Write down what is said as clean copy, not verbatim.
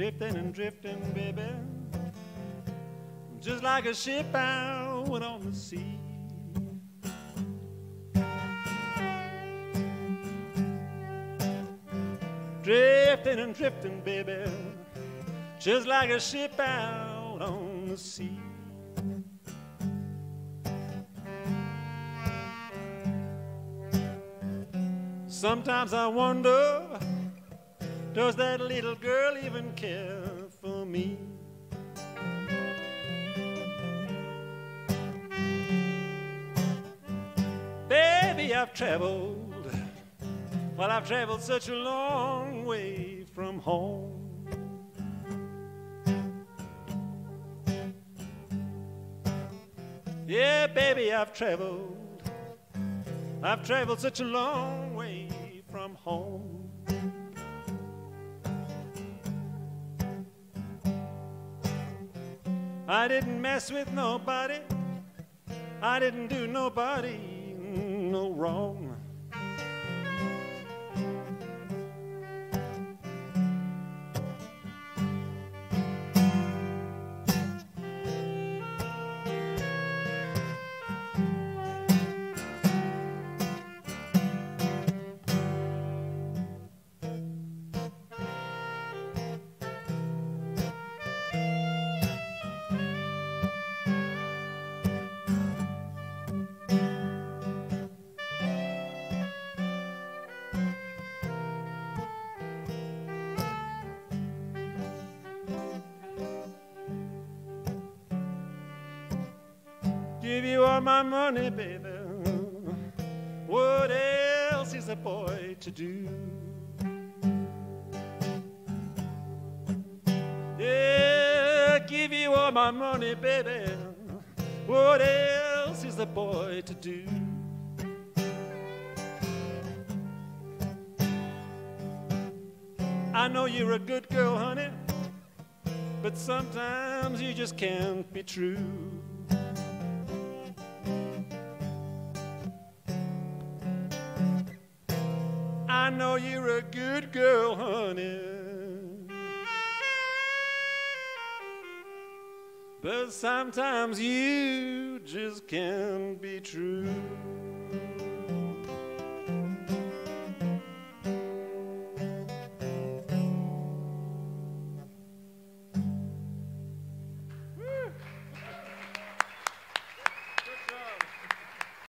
drifting and drifting, baby, just like a ship out on the sea. Drifting and drifting, baby, just like a ship out on the sea. Sometimes I wonder, does that little girl even care for me? Baby, I've traveled, well, I've traveled such a long way from home. Yeah, baby, I've traveled such a long way from home. I didn't mess with nobody, I didn't do nobody no wrong. Give you all my money, baby, what else is a boy to do? Yeah, give you all my money, baby, what else is a boy to do? I know you're a good girl, honey, but sometimes you just can't be true. I know you're a good girl, honey, but sometimes you just can't be true.